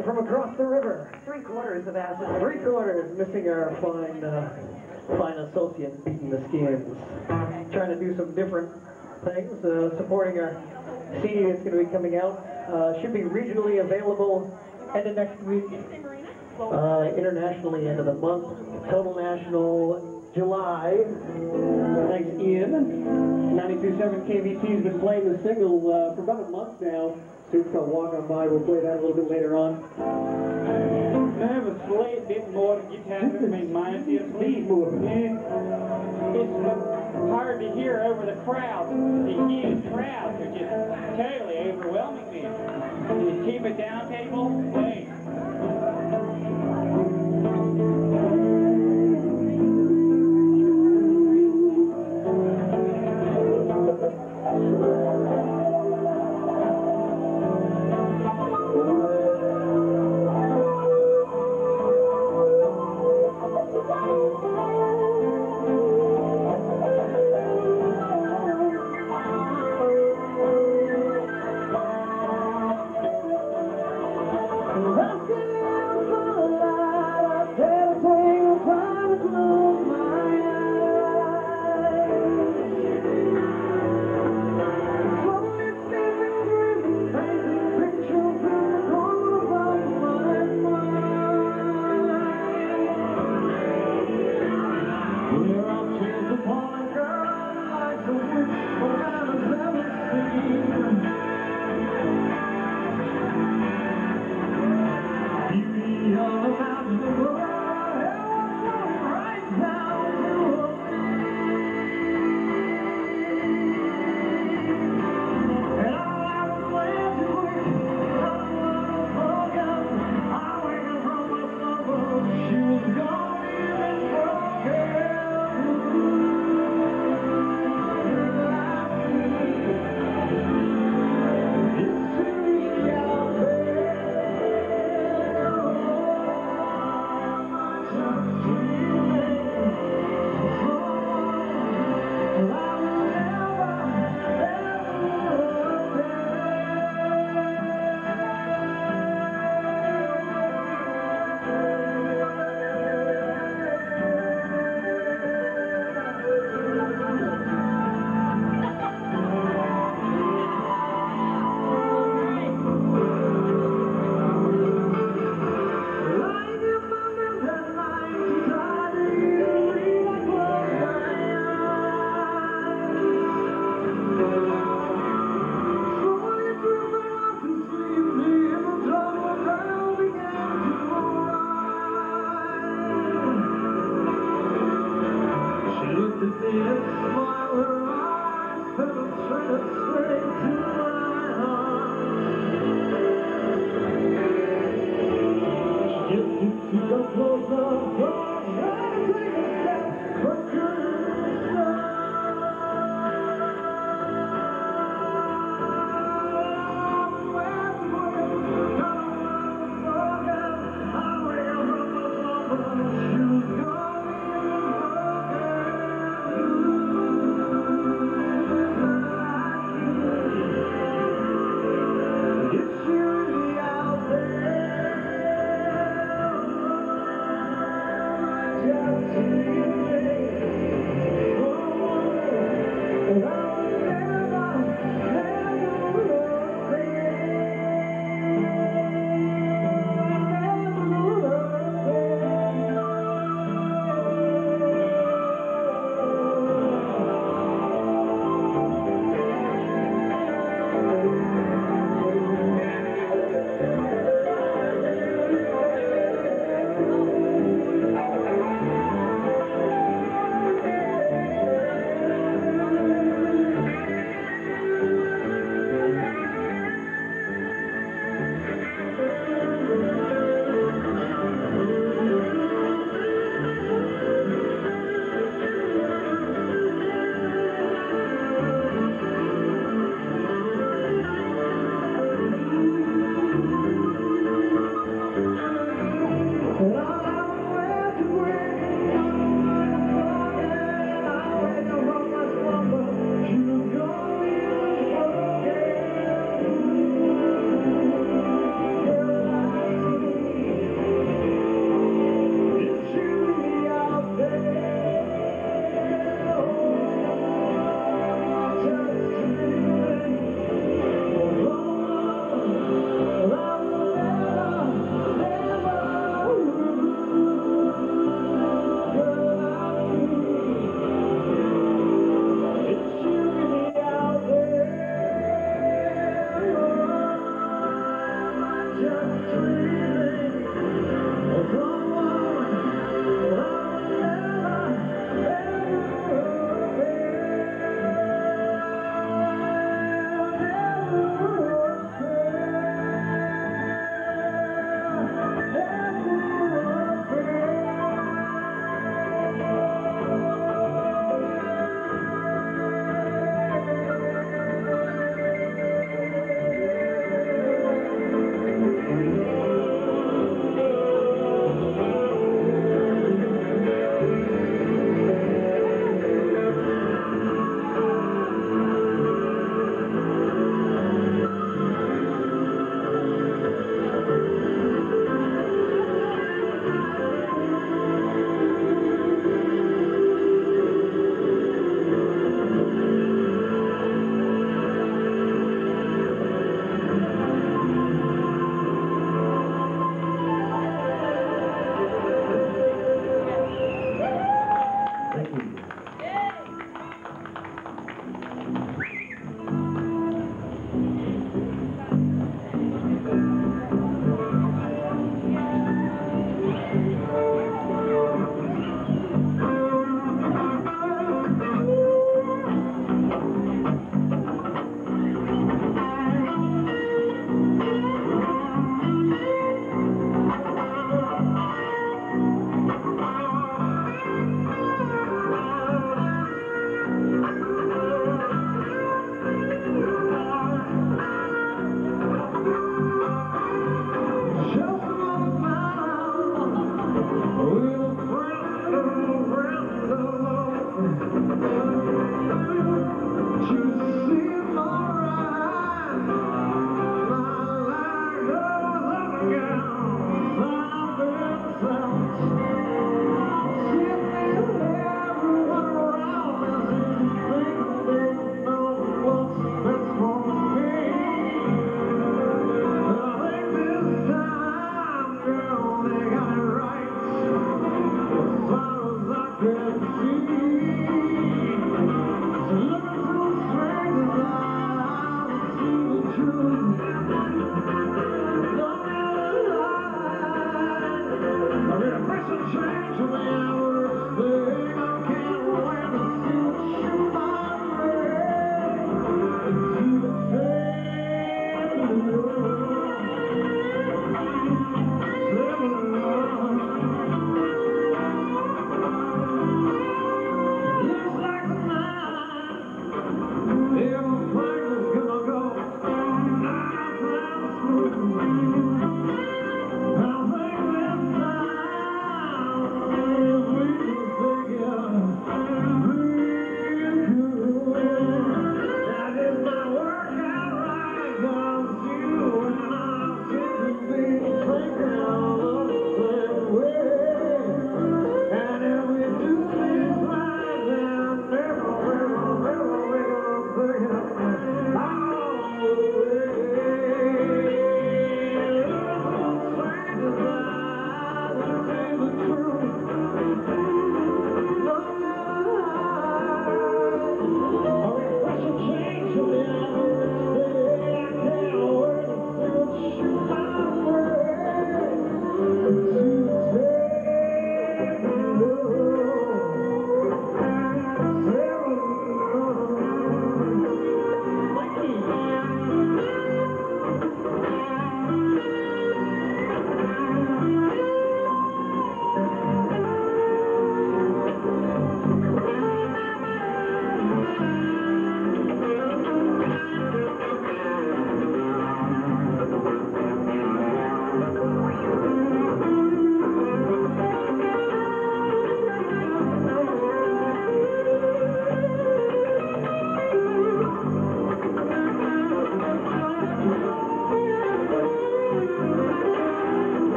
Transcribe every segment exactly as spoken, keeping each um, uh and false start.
And from across the river, Three quarters of acid. three quarters, missing our fine, uh, fine associate beating the skins. Trying to do some different things, uh, supporting our C D that's going to be coming out. Uh, should be regionally available end of next week, uh, internationally end of the month, total national July. Thanks, Ian. ninety-two point seven K V T's been playing the single uh, for about a month now. It's called Walk On By. We'll play that a little bit later on. I have a slight bit more guitar in my mind. It's hard to hear over the crowd. The huge crowds are just totally overwhelming me. Can you keep it down, people? Thanks.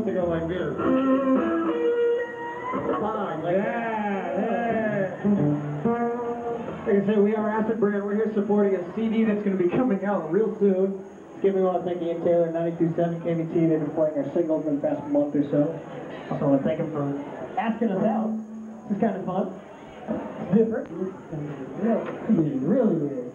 supposed to go like this. Fine, like Yeah, yeah. Like I said, we are Acid Brand. We're here supporting a C D that's going to be coming out real soon. Again, we want to thank Ian Taylor, ninety-two point seven K V T. They've been playing our singles in the past month or so. Also, I want to thank him for asking us out. This is kind of fun. It's different. It's really, really weird.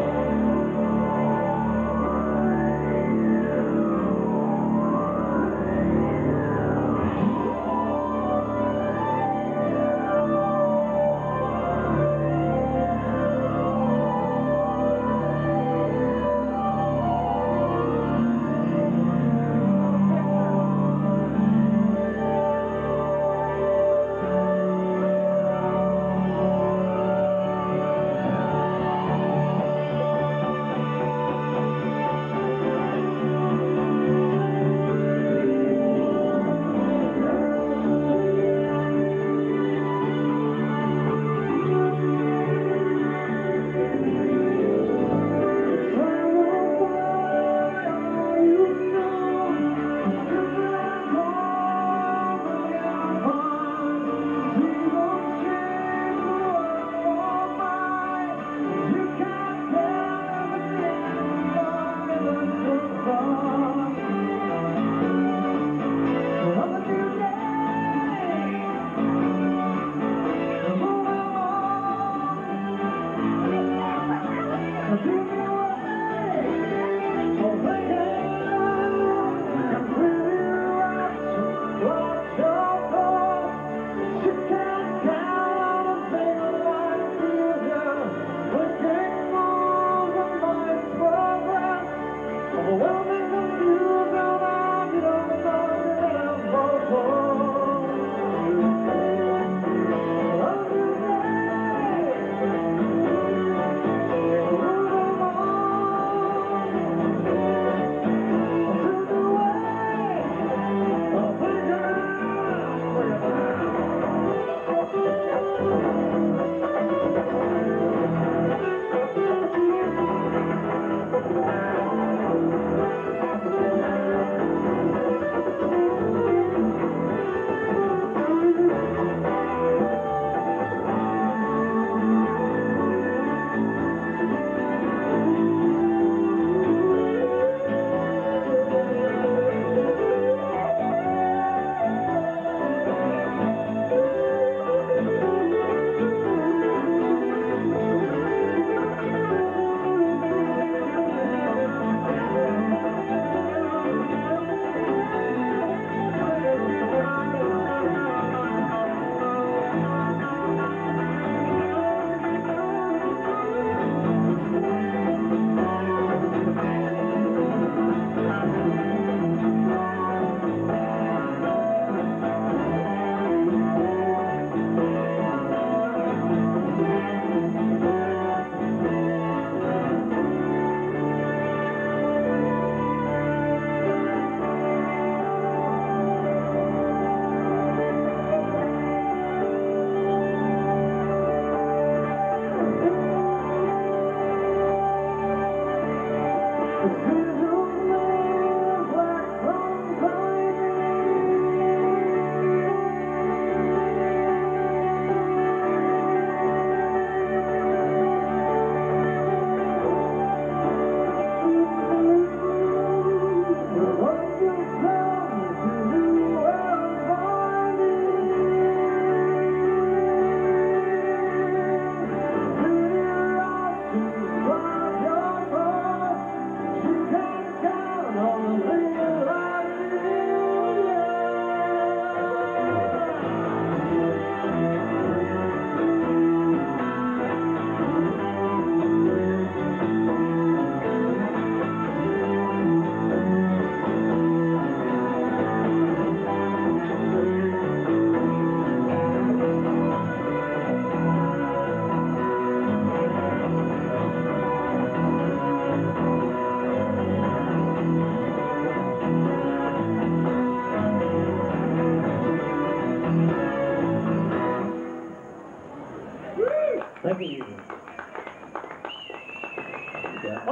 Thank you.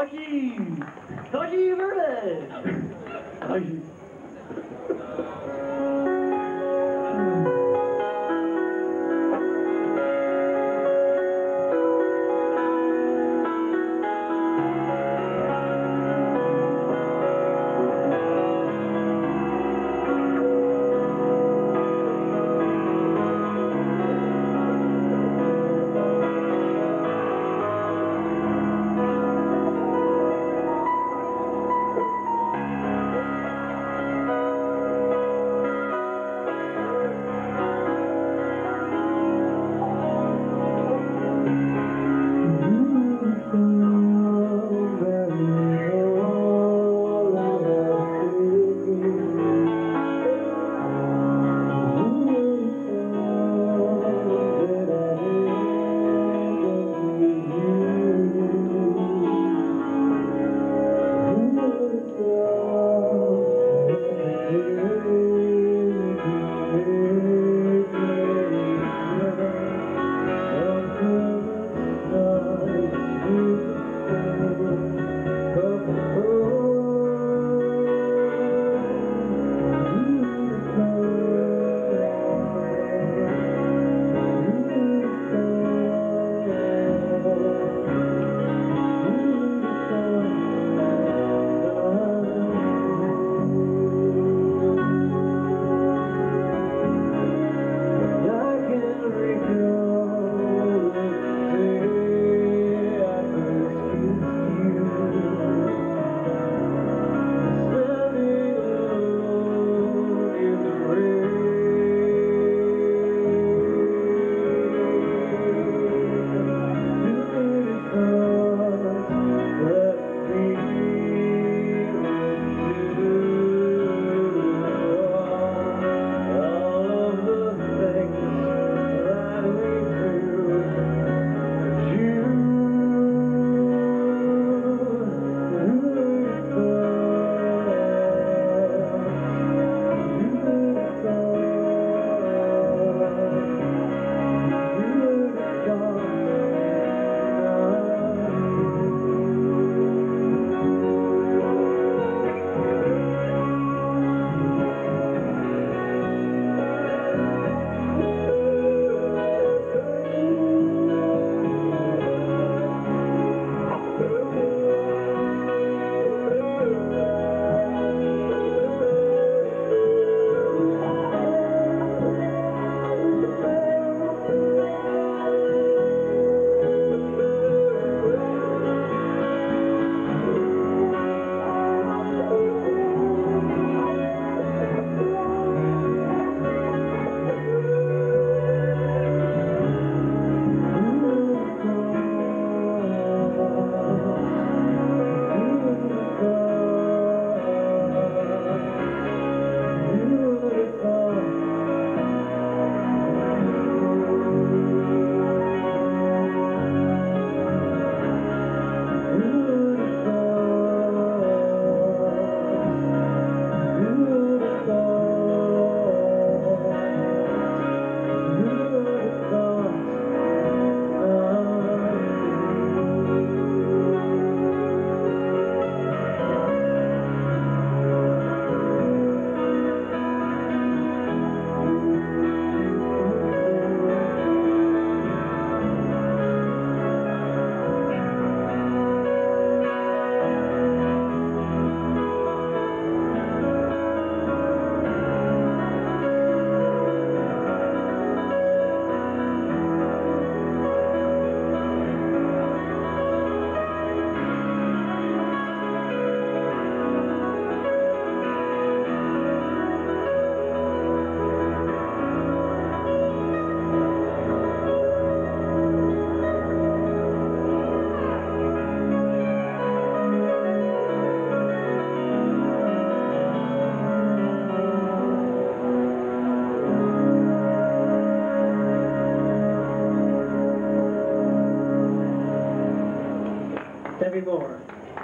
Lucky! Lucky birthday! Lucky. Debbie Moore.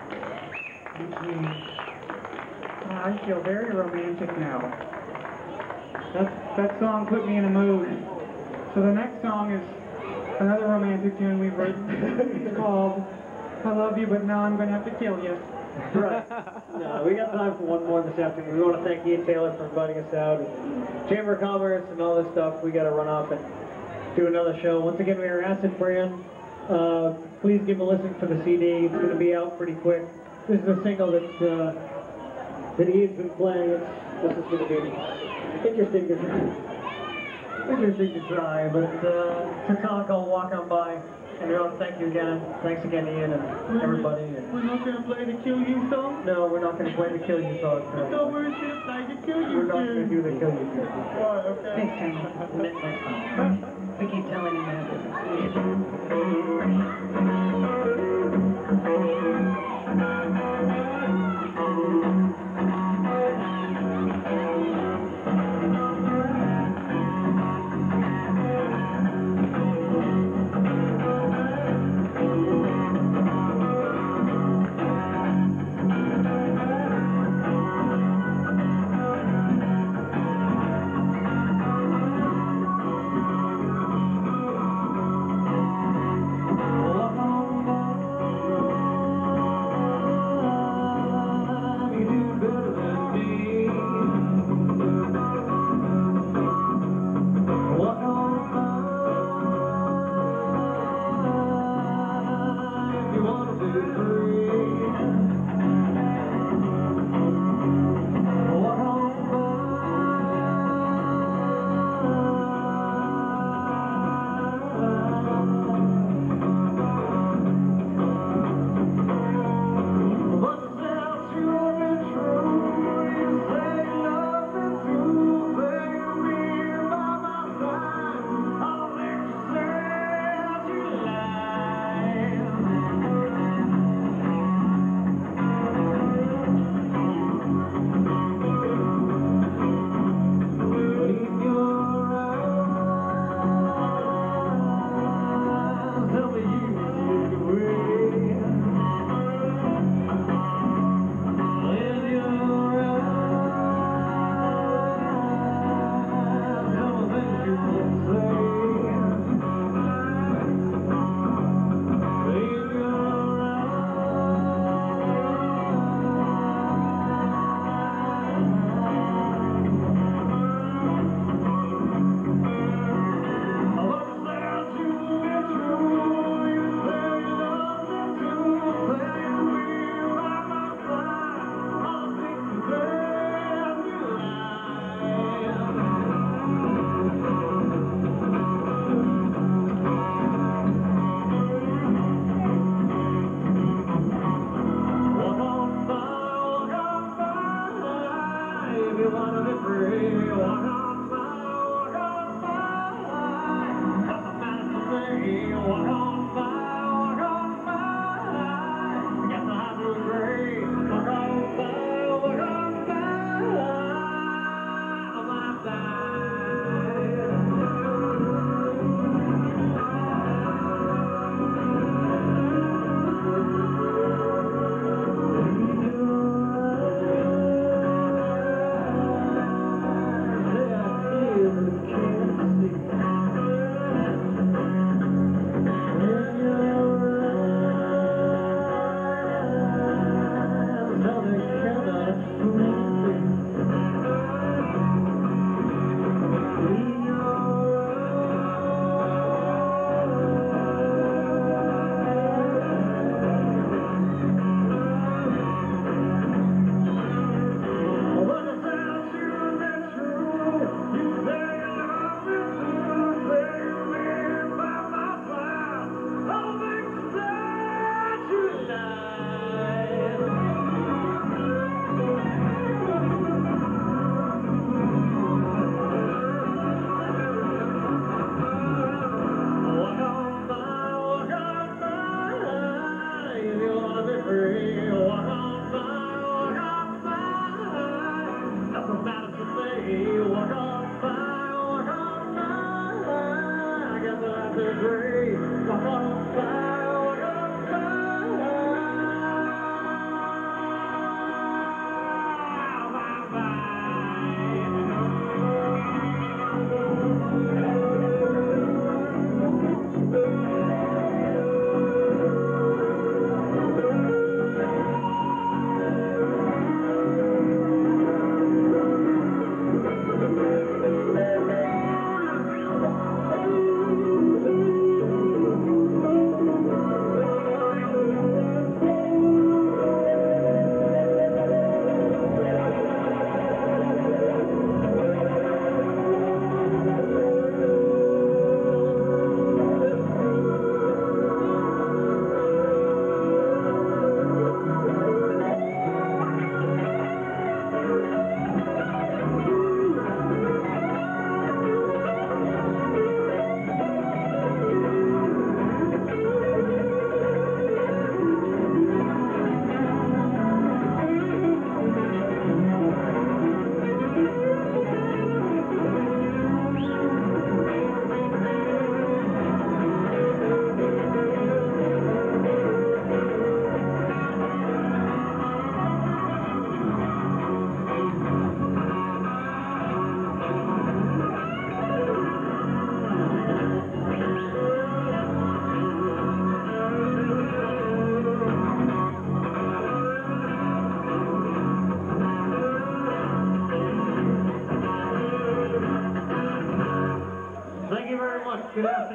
I feel very romantic now. That, that song put me in a mood. So the next song is another romantic tune we've written. It's called I Love You, But Now I'm Gonna Have to Kill You. Right. No, we got time for one more this afternoon. We want to thank Ian Taylor for inviting us out. Chamber of Commerce and all this stuff. We got to run off and do another show. Once again, we are ACID BRAN. Uh, please give a listen for the C D. It's going to be out pretty quick. This is a single that uh, that Ian's been playing. It's, this is going to be interesting to interesting to try. But uh, it's a song called Walk On By. And we want to thank you again. Thanks again, Ian, and everybody. And We're not going to play the Kill You song? no, we're not going to play the Kill You song. I thought we were going to play the Kill You We're not going to do the Kill You song. Oh, okay. Next time. Next time. We keep telling him that.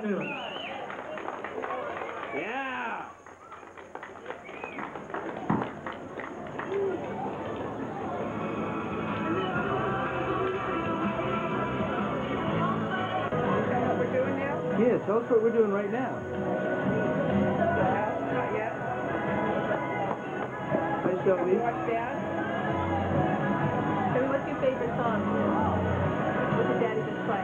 a new one. Yeah! What we're doing now? Yeah, tell us what we're doing right now. No, not yet. Hi, Shelby. Watch Dad. Tell me, what's your favorite song? What did Daddy just play?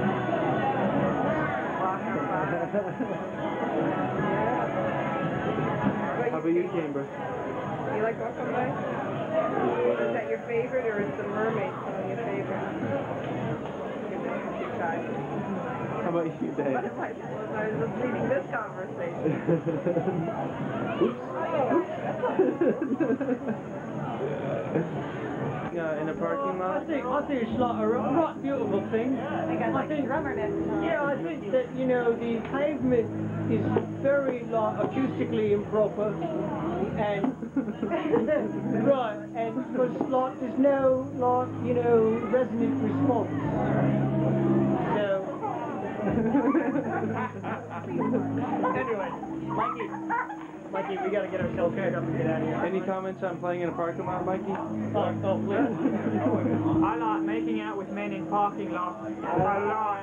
How about you, Chamber? You like Walk on By? Is that your favorite, or is the Mermaid song your favorite? You're shy. How about you, Dave? What if I suppose I was leading this conversation? uh, in a parking lot? I think, I think it's like a right beautiful thing. We got like a drummer next time. Yeah, I think that, you know, the pavement is very like acoustically improper and right, and because like there's no like, you know, resonant response. So anyway, Mikey, Mikey, we gotta get ourselves cleared up and get out of here. Any comments on playing in a parking lot, Mikey? Oh, oh, please. I like making out with men in parking lots. I lie.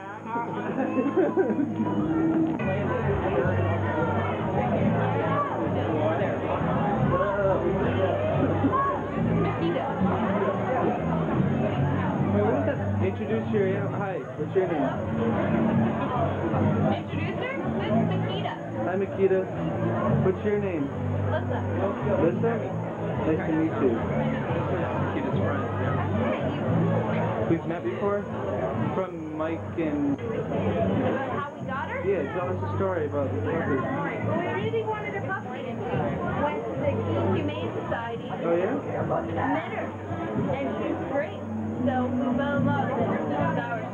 Introduce your, hi, what's your name? Introducer? This is Makita. Hi, Makita. What's your name? Lissa. Lissa? Nice to meet you. Makita's friend. We've met before? From Mike and... How we got her? Yeah, tell us a story about the puppy. Well, we really wanted a puppy. Went to the Key Humane Society. Oh, yeah? Met her. And she was great. So we fell in love, and it was ours.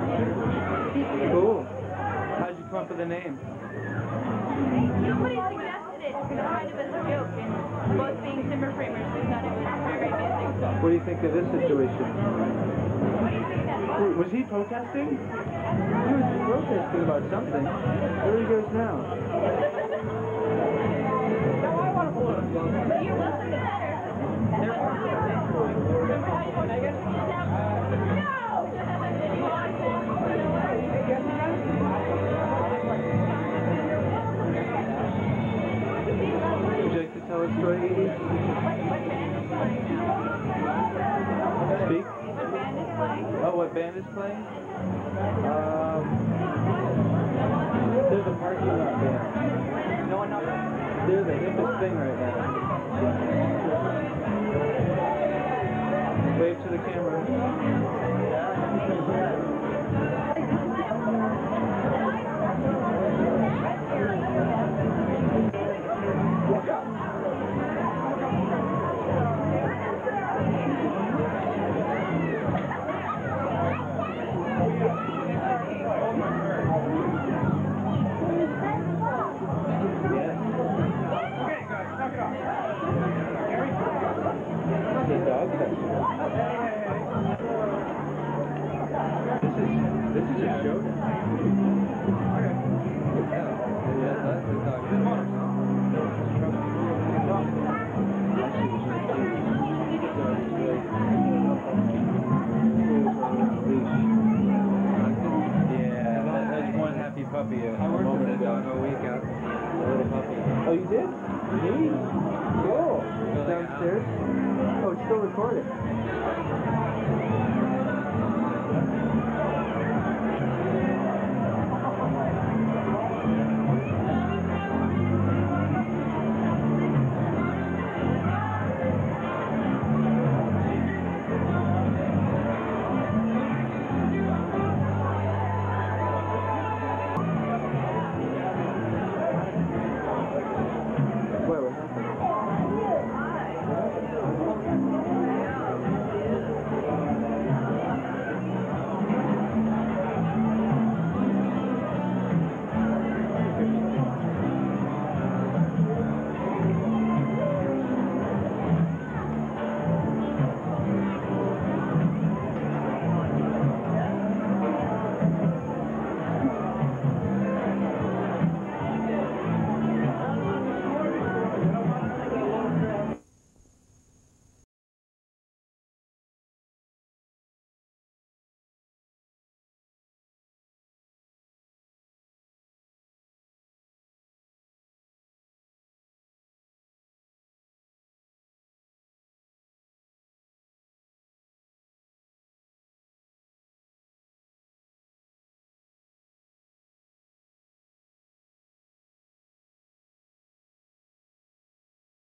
Cool. How'd you come up with the name? Somebody suggested it, kind of as a joke, and both being timber framers, we thought it was very amusing. What do you think of this situation? What do you think that was? Was he protesting? He was protesting about something. Where he goes now? You're welcome to better. Would you like to tell a story, Edie? Speak? Oh, what band is playing? Um, they're the parking lot band. No one knows. They're the hippest thing right now. Wave to the camera. This is a showdown. Yeah, that's one happy puppy a moment ago. A week out. A little puppy. Oh, you did? Neat. Cool. Downstairs? Oh, it's still recording.